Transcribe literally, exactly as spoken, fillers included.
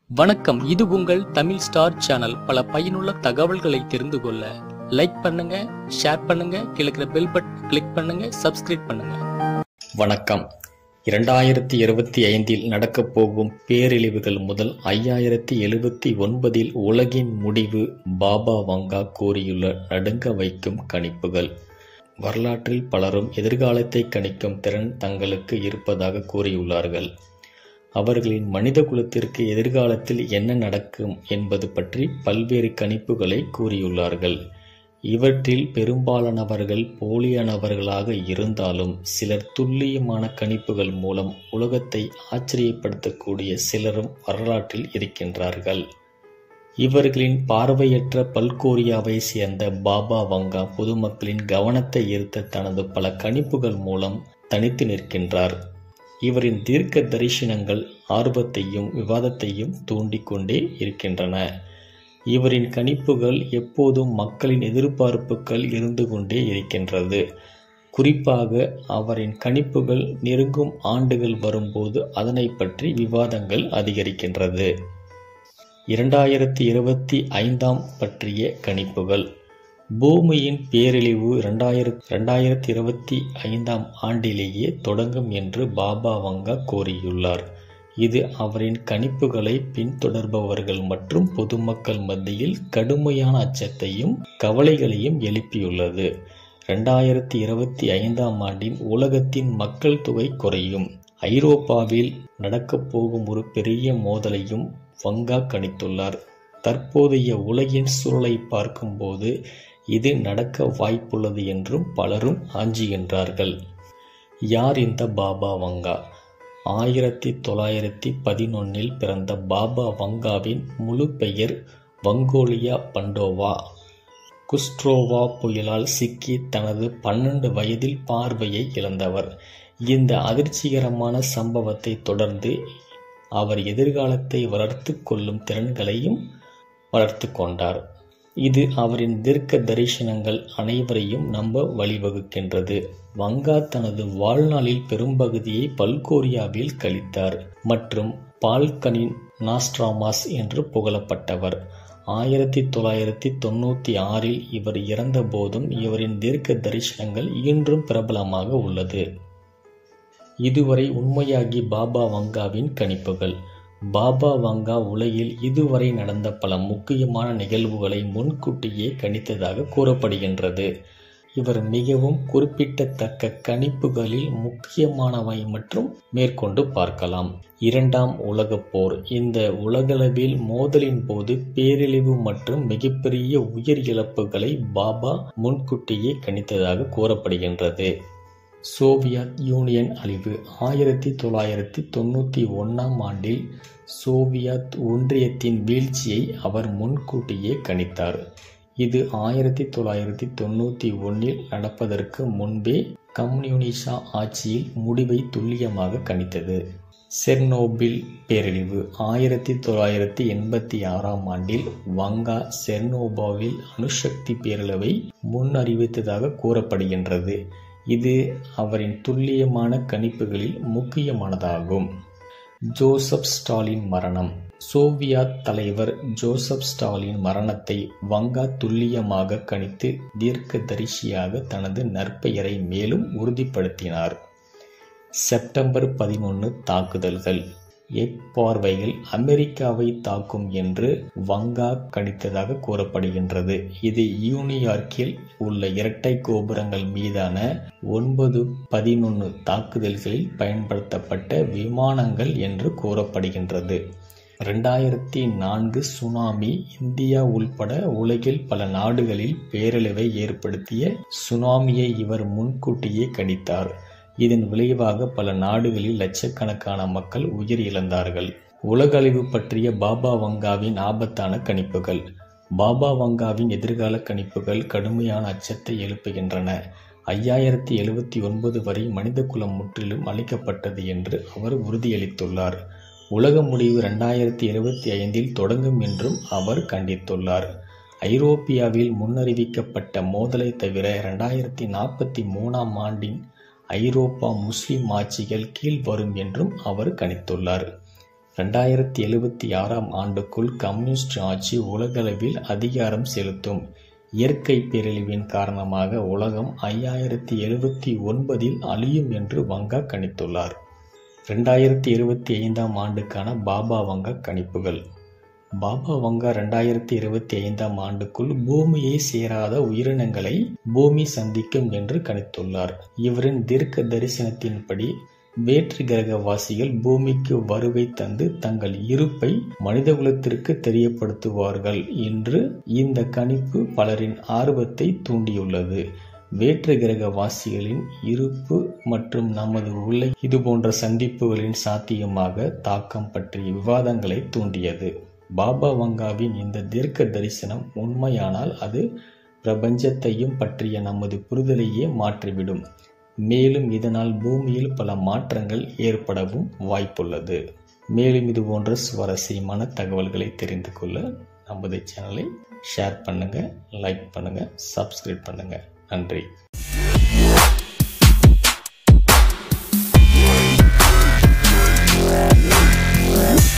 வணக்கம். இது உங்கள் தமிழ் ஸ்டார் சேனல். பல பயனுள்ள தகவல்களை தெரிந்து கொள்ள லைக் பண்ணுங்க, ஷேர் பண்ணுங்க, கீழே பெல் பட்டன் கிளிக் பண்ணுங்க, சப்ஸ்கிரைப் பண்ணுங்க. வணக்கம். இரண்டாயிரத்தி இருபத்தி ஐந்தில் நடக்கப் போகும் பேரழிவுகள் முதல் ஐயாயிரத்தி எழுபத்தி ஒன்பதில் உலகின் முடிவு பாபா வங்கா கூறியுள்ள நடுங்க வைக்கும் கணிப்புகள். வரலாற்றில் பலரும் எதிர்காலத்தை கணிக்கும் திறன் தங்களுக்கு இருப்பதாக கூறியுள்ளார்கள். அவர்களின் மனித குலத்திற்கு எதிர்காலத்தில் என்ன நடக்கும் என்பது பற்றி பல்வேறு கணிப்புகளை கூறியுள்ளார்கள். இவற்றில் பெரும்பாலானவர்கள் போலியானவர்களாக இருந்தாலும் சிலர் துல்லியமான கணிப்புகள் மூலம் உலகத்தை ஆச்சரியப்படுத்தக்கூடிய சிலரும் வரலாற்றில் இருக்கின்றார்கள். இவர்களின் பார்வையற்ற பல்கோரியாவை சேர்ந்த பாபா வங்கா பொதுமக்களின் கவனத்தை ஈர்த்த தனது பல கணிப்புகள் மூலம் தனித்து நிற்கின்றார். இவரின் தீர்க்க தரிசனங்கள் ஆர்வத்தையும் விவாதத்தையும் தூண்டிக்கொண்டே இருக்கின்றன. இவரின் கணிப்புகள் எப்போதும் மக்களின் எதிர்பார்ப்புகள் இருந்து கொண்டே இருக்கின்றது. குறிப்பாக அவரின் கணிப்புகள் நெருங்கும் ஆண்டுகள் வரும்போது அதனை பற்றி விவாதங்கள் அதிகரிக்கின்றது. இரண்டாயிரத்தி இருபத்தி ஐந்தாம் பற்றிய கணிப்புகள். பூமியின் பேரழிவு இரண்டாயிரத்தி இரண்டாயிரத்தி இருபத்தி ஐந்தாம் ஆண்டிலேயே தொடங்கும் என்று பாபா வங்கா கூறியுள்ளார். இது அவரின் கணிப்புகளை பின்தொடர்பவர்கள் மற்றும் பொதுமக்கள் மத்தியில் கடுமையான அச்சத்தையும் கவலைகளையும் எழுப்பியுள்ளது. இரண்டாயிரத்தி இருபத்தி ஐந்தாம் ஆண்டின் உலகத்தின் மக்கள் தொகை குறையும். ஐரோப்பாவில் நடக்கப் போகும் ஒரு பெரிய மோதலையும் வங்கா கணித்துள்ளார். தற்போதைய உலகின் சூழலை பார்க்கும்போது இது நடக்க வாய்ப்புள்ளது என்றும் பலரும் ஆஞ்சுகின்றார்கள். யார் இந்த பாபா வங்கா? ஆயிரத்தி தொள்ளாயிரத்தி பதினொன்னில் பிறந்த பாபா வங்காவின் முழு பெயர் வங்கோலியா பண்டோவா. குஸ்ட்ரோவா புயலால் சிக்கி தனது பன்னெண்டு வயதில் பார்வையை இழந்தவர். இந்த அதிர்ச்சிகரமான சம்பவத்தை தொடர்ந்து அவர் எதிர்காலத்தை வளர்த்து கொள்ளும் திறன்களையும் வளர்த்து கொண்டார். இது அவரின் தீர்க்க தரிசனங்கள் அனைவரையும் நம்ப வழிவகுக்கின்றது. வங்கா தனது வாழ்நாளில் பெரும்பகுதியை பல்கோரியாவில் கழித்தார் மற்றும் பால்கனின் நாஸ்ட்ராமாஸ் என்று புகழப்பட்டவர். ஆயிரத்தி தொள்ளாயிரத்தி தொண்ணூற்றி ஆறில் இவர் இறந்த போதும் இவரின் தீர்க்க தரிசனங்கள் இன்றும் பிரபலமாக உள்ளது. இதுவரை உண்மையாகி பாபா வங்காவின் கணிப்புகள். பாபா வங்கா உலகில் இதுவரை நடந்த பல முக்கியமான நிகழ்வுகளை முன்கூட்டியே கணித்ததாக கூறப்படுகின்றது. இவர் மிகவும் குறிப்பிடத்தக்க கணிப்புகளில் முக்கியமானவை மற்றும் மேற்கொண்டு பார்க்கலாம். இரண்டாம் உலகப் போர். இந்த உலகளவில் மோதலின் போது பேரழிவு மற்றும் மிகப்பெரிய உயிர் இழப்புகளை பாபா முன்கூட்டியே கணித்ததாக கூறப்படுகின்றது. சோவியத் யூனியன் அழிவு. ஆயிரத்தி தொள்ளாயிரத்தி தொண்ணூற்றி ஒன்றாம் ஆண்டில் சோவியத் ஒன்றியத்தின் வீழ்ச்சியை அவர் முன்கூட்டியே கணித்தார். இது ஆயிரத்தி தொள்ளாயிரத்தி தொண்ணூற்றி ஒன்றில் நடப்பதற்கு முன்பே கம்யூனிச ஆட்சியில் முடிவை துல்லியமாக கணித்தது. செர்னோபில் பேரழிவு. ஆயிரத்தி தொள்ளாயிரத்தி எண்பத்தி ஆறாம் ஆண்டில் வங்கா செர்னோபாவில் அணுசக்தி பேரழிவை முன்னறிவித்ததாக கூறப்படுகின்றது. இது அவரின் துல்லியமான கணிப்புகளில் முக்கியமானதாகும். ஜோசப் ஸ்டாலின் மரணம். சோவியத் தலைவர் ஜோசப் ஸ்டாலின் மரணத்தை வங்கா துல்லியமாக கணித்து தீர்க்கதரிசியாக தனது நற்பெயரை மேலும் உறுதிப்படுத்தினார். செப்டம்பர் பதினொன்று தாக்குதல்கள். எப்பார்வைகள் அமெரிக்காவை தாக்கும் என்று வங்கா கணித்ததாக கூறப்படுகின்றது. இது நியூயார்க்கில் உள்ள இரட்டை கோபுரங்கள் மீதான ஒன்பது பதினொன்று தாக்குதல்களில் பயன்படுத்தப்பட்ட விமானங்கள் என்று கூறப்படுகின்றது. இரண்டாயிரத்தி நான்கு சுனாமி. இந்தியா உள்பட உலகில் பல நாடுகளில் பேரழிவை ஏற்படுத்திய சுனாமியை இவர் முன்கூட்டியே கணித்தார். இதன் விளைவாக பல நாடுகளில் லட்சக்கணக்கான மக்கள் உயிர் இழந்தார்கள். உலக அழிவு பற்றிய பாபா வங்காவின் ஆபத்தான கணிப்புகள். பாபா வங்காவின் எதிர்கால கணிப்புகள் கடுமையான அச்சத்தை எழுப்புகின்றன. ஐயாயிரத்தி எழுபத்தி ஒன்பது வரை மனித குலம் முற்றிலும் அழிக்கப்பட்டது என்று அவர் உறுதியளித்துள்ளார். உலக முடிவு இரண்டாயிரத்தி இருபத்தி ஐந்தில் தொடங்கும் என்றும் அவர் கண்டித்துள்ளார். ஐரோப்பியாவில் முன்னறிவிக்கப்பட்ட மோதலை தவிர இரண்டாயிரத்தி நாற்பத்தி மூணாம் ஆண்டின் ஐரோப்பா முஸ்லிம் ஆட்சிகள் கீழ் வரும் என்றும் அவர் கணித்துள்ளார். ரெண்டாயிரத்தி எழுபத்தி ஆறாம் ஆண்டுக்குள் கம்யூனிஸ்ட் ஆட்சி உலகளவில் அதிகாரம் செலுத்தும். இயற்கை பேரழிவின் காரணமாக உலகம் ஐயாயிரத்தி எழுபத்தி ஒன்பதில் அழியும் என்று வங்கா கணித்துள்ளார். ரெண்டாயிரத்தி இருபத்தி ஐந்தாம் ஆண்டுக்கான பாபா வங்கா கணிப்புகள். பாபா வங்கா ரெண்டாயிரத்தி இருபத்தி ஐந்தாம் ஆண்டுக்குள் பூமியை சேராத உயிரினங்களை பூமி சந்திக்கும் என்று கணித்துள்ளார். இவரின் தீர்க்க தரிசனத்தின்படி வேற்று கிரகவாசிகள் பூமிக்கு வருகை தந்து தங்கள் இருப்பை மனிதகுலத்திற்கு தெரியப்படுத்துவார்கள் என்று இந்த கணிப்பு பலரின் ஆர்வத்தை தூண்டியுள்ளது. வேற்று கிரகவாசிகளின் இருப்பு மற்றும் நமது உள்ள இதுபோன்ற சந்திப்புகளின் சாத்தியமாக தாக்கம் பற்றிய விவாதங்களை தூண்டியது. பாபா வங்காவின் இந்த தீர்க்க தரிசனம் உண்மையானால் அது பிரபஞ்சத்தையும் பற்றிய நமது புரிதலையே மாற்றிவிடும். மேலும் இதனால் பூமியில் பல மாற்றங்கள் ஏற்படவும் வாய்ப்புள்ளது. மேலும் இது போன்ற சுவாரஸ்யமான தகவல்களை தெரிந்து கொள்ள நமது சேனலை ஷேர் பண்ணுங்க, லைக் பண்ணுங்க, சப்ஸ்கிரைப் பண்ணுங்க. நன்றி. Yeah.